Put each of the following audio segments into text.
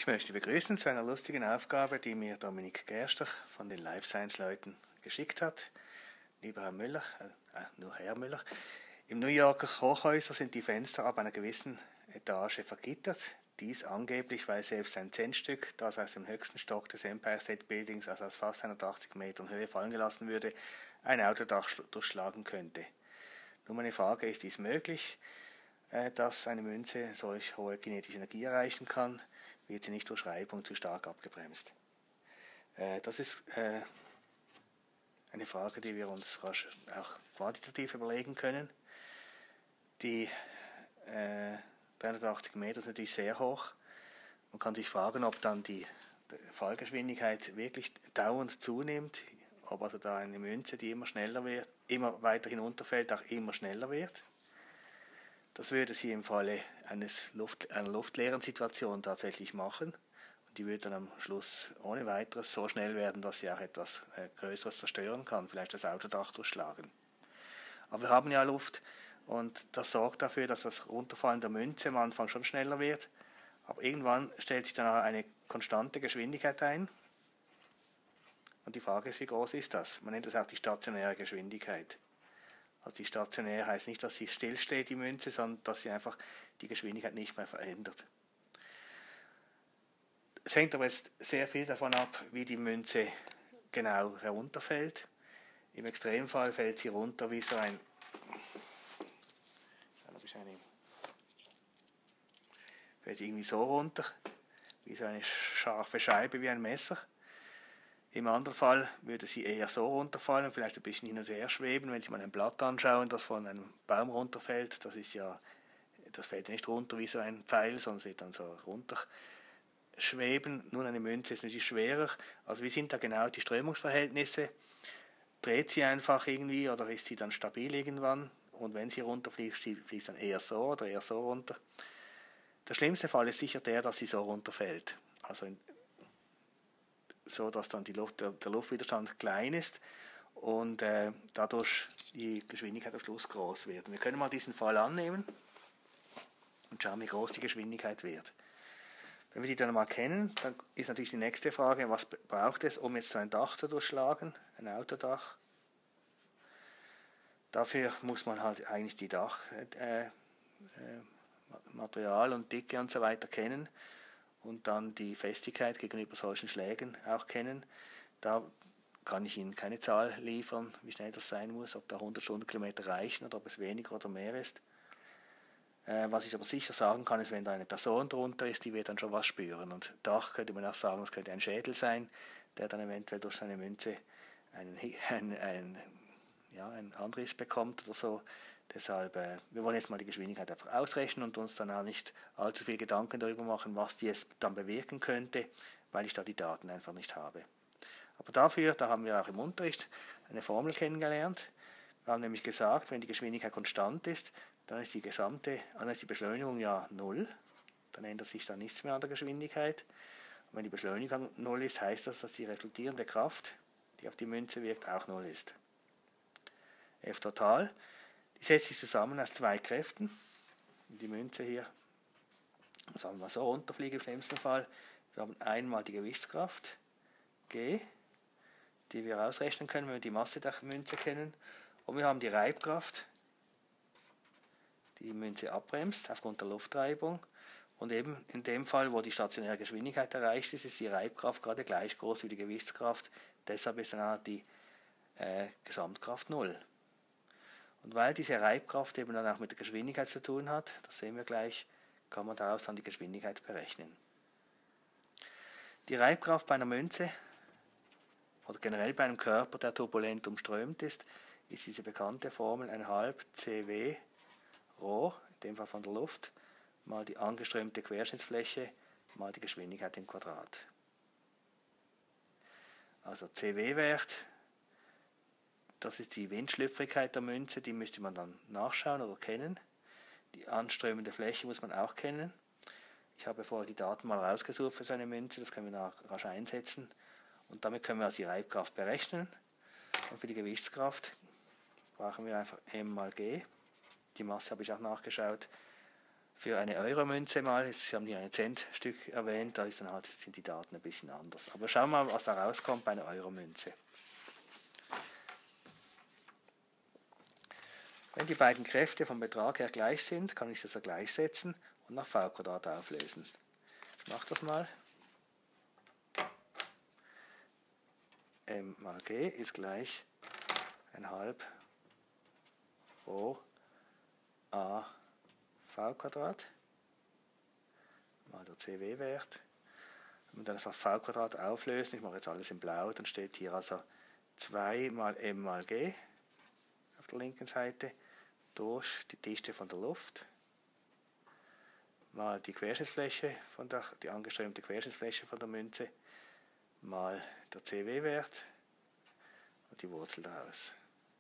möchte Sie begrüßen zu einer lustigen Aufgabe, die mir Dominik Gerster von den Life Science Leuten geschickt hat. Lieber Herr Müller, nur Herr Müller, im New Yorker Hochhäuser sind die Fenster ab einer gewissen Etage vergittert. Dies angeblich, weil selbst ein Centstück, das aus dem höchsten Stock des Empire State Buildings, also aus fast 180 Metern Höhe fallen gelassen würde, ein Autodach durchschlagen könnte. Nun meine Frage, ist dies möglich, dass eine Münze solch hohe kinetische Energie erreichen kann? Wird sie nicht durch Reibung zu stark abgebremst? Das ist eine Frage, die wir uns rasch auch quantitativ überlegen können. Die 380 Meter ist natürlich sehr hoch. Man kann sich fragen, ob dann die Fallgeschwindigkeit wirklich dauernd zunimmt, ob also da eine Münze, die immer schneller wird, immer weiter hinunterfällt, auch immer schneller wird. Das würde sie im Falle einer luftleeren Situation tatsächlich machen. Und die würde dann am Schluss ohne weiteres so schnell werden, dass sie auch etwas Größeres zerstören kann, vielleicht das Autodach durchschlagen. Aber wir haben ja Luft und das sorgt dafür, dass das Runterfallen der Münze am Anfang schon schneller wird. Aber irgendwann stellt sich dann eine konstante Geschwindigkeit ein. Und die Frage ist, wie groß ist das? Man nennt das auch die stationäre Geschwindigkeit. Also die stationär heißt nicht, dass sie stillsteht, die Münze, sondern dass sie einfach die Geschwindigkeit nicht mehr verändert. Es hängt aber jetzt sehr viel davon ab, wie die Münze genau herunterfällt. Im Extremfall fällt sie runter wie so ein... fällt irgendwie so runter, wie so eine scharfe Scheibe, wie ein Messer. Im anderen Fall würde sie eher so runterfallen, vielleicht ein bisschen hin und her schweben. Wenn Sie mal ein Blatt anschauen, das von einem Baum runterfällt, das fällt ja nicht runter wie so ein Pfeil, sondern es wird dann so runterschweben. Nun, eine Münze ist natürlich schwerer. Also wie sind da genau die Strömungsverhältnisse? Dreht sie einfach irgendwie oder ist sie dann stabil irgendwann? Und wenn sie runterfliegt, fließt dann eher so oder eher so runter. Der schlimmste Fall ist sicher der, dass sie so runterfällt. Also so, dass dann der Luftwiderstand klein ist und dadurch die Geschwindigkeit am Schluss groß wird. Wir können mal diesen Fall annehmen und schauen, wie groß die Geschwindigkeit wird. Wenn wir die dann mal kennen, dann ist natürlich die nächste Frage, was braucht es, um jetzt so ein Dach zu durchschlagen, ein Autodach? Dafür muss man halt eigentlich die Dachmaterial und Dicke und so weiter kennen und dann die Festigkeit gegenüber solchen Schlägen auch kennen. Da kann ich Ihnen keine Zahl liefern, wie schnell das sein muss, ob da 100 Stundenkilometer reichen oder ob es weniger oder mehr ist. Was ich aber sicher sagen kann, ist, wenn da eine Person drunter ist, die wird dann schon was spüren. Und Dach könnte man auch sagen, es könnte ein Schädel sein, der dann eventuell durch seine Münze einen Anriss bekommt oder so. Deshalb, wir wollen jetzt mal die Geschwindigkeit einfach ausrechnen und uns dann auch nicht allzu viel Gedanken darüber machen, was die jetzt dann bewirken könnte, weil ich da die Daten einfach nicht habe. Aber dafür, da haben wir auch im Unterricht eine Formel kennengelernt. Wir haben nämlich gesagt, wenn die Geschwindigkeit konstant ist, dann ist die Beschleunigung ja 0. Dann ändert sich dann nichts mehr an der Geschwindigkeit. Und wenn die Beschleunigung 0 ist, heißt das, dass die resultierende Kraft, die auf die Münze wirkt, auch 0 ist. F total, die setzt sich zusammen aus zwei Kräften. Die Münze hier, sagen wir mal so, runterfliegen im schlimmsten Fall. Wir haben einmal die Gewichtskraft, G, die wir ausrechnen können, wenn wir die Masse der Münze kennen. Und wir haben die Reibkraft, die Münze abbremst aufgrund der Luftreibung. Und eben in dem Fall, wo die stationäre Geschwindigkeit erreicht ist, ist die Reibkraft gerade gleich groß wie die Gewichtskraft. Deshalb ist dann auch die Gesamtkraft 0. Und weil diese Reibkraft eben dann auch mit der Geschwindigkeit zu tun hat, das sehen wir gleich, kann man daraus dann die Geschwindigkeit berechnen. Die Reibkraft bei einer Münze oder generell bei einem Körper, der turbulent umströmt ist diese bekannte Formel 1,5 cw Rho, in dem Fall von der Luft, mal die angeströmte Querschnittsfläche mal die Geschwindigkeit im Quadrat. Also cw-Wert, das ist die Windschlüpfrigkeit der Münze, die müsste man dann nachschauen oder kennen. Die anströmende Fläche muss man auch kennen. Ich habe vorher die Daten mal rausgesucht für so eine Münze, das können wir rasch einsetzen. Und damit können wir also die Reibkraft berechnen. Und für die Gewichtskraft brauchen wir einfach m mal g. Die Masse habe ich auch nachgeschaut. Für eine Euro-Münze mal, Sie haben hier ein Centstück erwähnt, da ist dann halt, sind die Daten ein bisschen anders. Aber schauen wir mal, was da rauskommt bei einer Euro-Münze. Wenn die beiden Kräfte vom Betrag her gleich sind, kann ich das gleichsetzen und nach v² auflösen. Ich mache das mal. M mal G ist gleich 1/2 Rho a v² mal der CW-Wert. Wenn wir das auf v² auflösen, ich mache jetzt alles in Blau, dann steht hier also 2 mal M mal G auf der linken Seite durch die Dichte von der Luft mal die Querschnittsfläche die angeströmte Querschnittsfläche von der Münze mal der CW-Wert und die Wurzel daraus.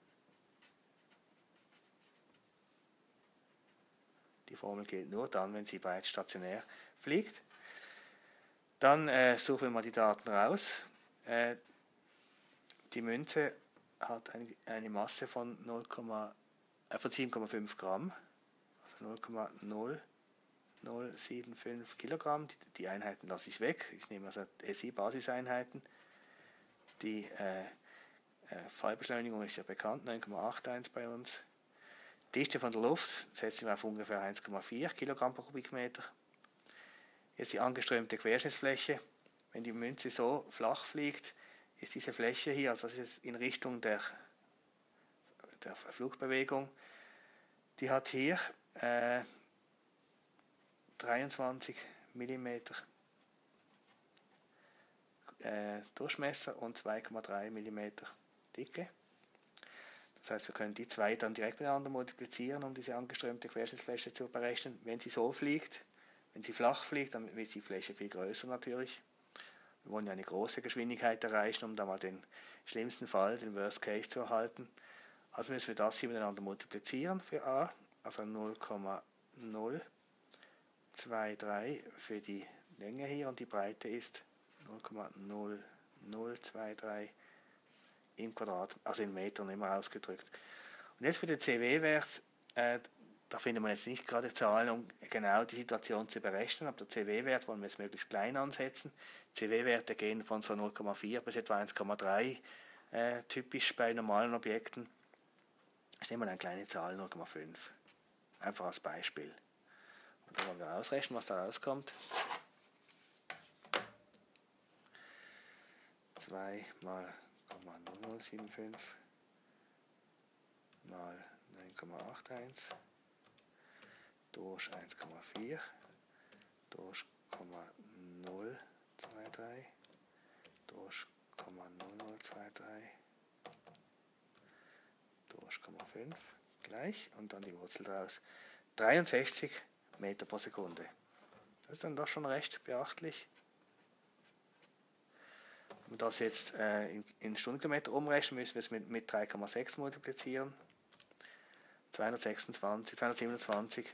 Die Formel gilt nur dann, wenn sie bereits stationär fliegt. Dann suchen wir mal die Daten raus. Die Münze hat eine Masse von 7,5 Gramm, also 0,0075 Kilogramm. Die Einheiten lasse ich weg. Ich nehme also SI-Basiseinheiten. Die Fallbeschleunigung ist ja bekannt, 9,81 bei uns. Dichte von der Luft setzen wir auf ungefähr 1,4 Kilogramm pro Kubikmeter. Jetzt die angeströmte Querschnittsfläche. Wenn die Münze so flach fliegt, ist diese Fläche hier, also das ist in Richtung der Flugbewegung, die hat hier 23 mm Durchmesser und 2,3 mm Dicke. Das heißt, wir können die zwei dann direkt miteinander multiplizieren, um diese angeströmte Querschnittsfläche zu berechnen. Wenn sie so fliegt, wenn sie flach fliegt, dann ist die Fläche viel größer natürlich. Wir wollen ja eine große Geschwindigkeit erreichen, um da mal den schlimmsten Fall, den Worst Case zu erhalten. Also müssen wir das hier miteinander multiplizieren für a, also 0,023 für die Länge hier und die Breite ist 0,0023 im Quadrat, also in Metern immer ausgedrückt. Und jetzt für den CW-Wert, da findet man jetzt nicht gerade Zahlen, um genau die Situation zu berechnen, aber der CW-Wert wollen wir jetzt möglichst klein ansetzen. CW-Werte gehen von so 0,4 bis etwa 1,3, typisch bei normalen Objekten. Ich nehme mal eine kleine Zahl, 0,5, einfach als Beispiel. Und dann wollen wir ausrechnen, was da rauskommt. 2 mal 0,0075 mal 9,81 durch 1,4 durch 0,023 durch 0,0023 durch 0,5 gleich und dann die Wurzel daraus. 63 Meter pro Sekunde. Das ist dann doch schon recht beachtlich. Wenn wir das jetzt in Stundenkilometer umrechnen, müssen wir es mit 3,6 multiplizieren. 227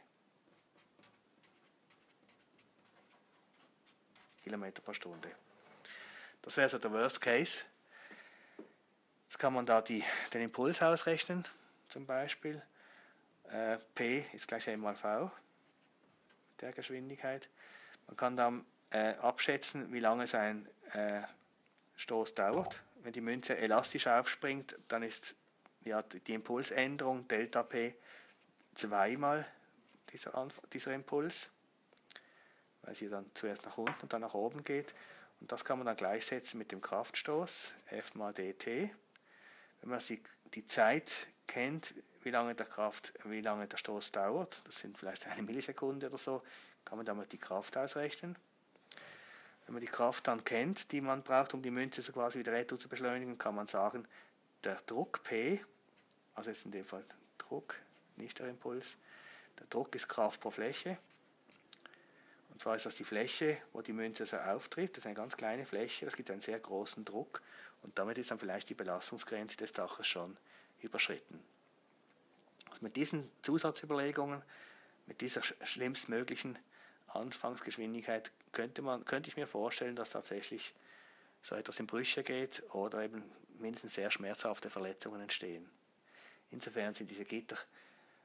Kilometer pro Stunde. Das wäre so der Worst Case. Jetzt kann man da den Impuls ausrechnen, zum Beispiel. P ist gleich M mal V, der Geschwindigkeit. Man kann dann abschätzen, wie lange so ein Stoß dauert. Wenn die Münze elastisch aufspringt, dann ist ja die Impulsänderung Delta P zweimal dieser Impuls, weil sie dann zuerst nach unten und dann nach oben geht. Und das kann man dann gleichsetzen mit dem Kraftstoß, F mal dt. Wenn man die Zeit kennt, wie lange der Stoß dauert, das sind vielleicht eine Millisekunde oder so, kann man damit die Kraft ausrechnen. Wenn man die Kraft dann kennt, die man braucht, um die Münze so quasi wieder retour zu beschleunigen, kann man sagen, der Druck P, also jetzt in dem Fall Druck, nicht der Impuls, der Druck ist Kraft pro Fläche. Und zwar ist das die Fläche, wo die Münze so auftritt. Das ist eine ganz kleine Fläche, das gibt einen sehr großen Druck und damit ist dann vielleicht die Belastungsgrenze des Daches schon überschritten. Also mit diesen Zusatzüberlegungen, mit dieser schlimmstmöglichen Anfangsgeschwindigkeit könnte ich mir vorstellen, dass tatsächlich so etwas in Brüche geht oder eben mindestens sehr schmerzhafte Verletzungen entstehen. Insofern sind diese Gitter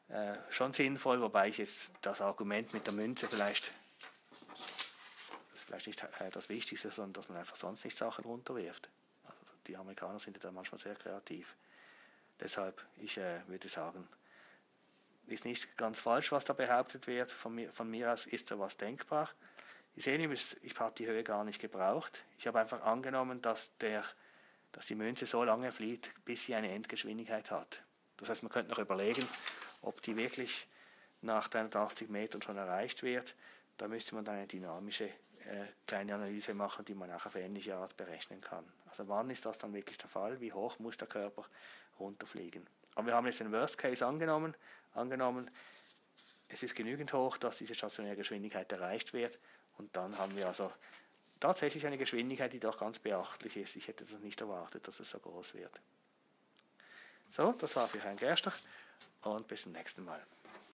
schon sinnvoll, wobei ich jetzt das Argument mit der Münze vielleicht, das ist vielleicht nicht das Wichtigste, sondern dass man einfach sonst nicht Sachen runterwirft. Also die Amerikaner sind ja da manchmal sehr kreativ. Deshalb, ich würde sagen, ist nicht ganz falsch, was da behauptet wird. Von mir aus ist sowas denkbar. Sie sehen übrigens, ich habe die Höhe gar nicht gebraucht. Ich habe einfach angenommen, dass die Münze so lange fliegt, bis sie eine Endgeschwindigkeit hat. Das heißt, man könnte noch überlegen, ob die wirklich nach 380 Metern schon erreicht wird. Da müsste man dann eine dynamische kleine Analyse machen, die man auch auf ähnliche Art berechnen kann. Also wann ist das dann wirklich der Fall? Wie hoch muss der Körper runterfliegen? Aber wir haben jetzt den Worst Case angenommen, es ist genügend hoch, dass diese stationäre Geschwindigkeit erreicht wird, und dann haben wir also tatsächlich eine Geschwindigkeit, die doch ganz beachtlich ist. Ich hätte das nicht erwartet, dass es so groß wird. So, das war für Herrn Gerster und bis zum nächsten Mal.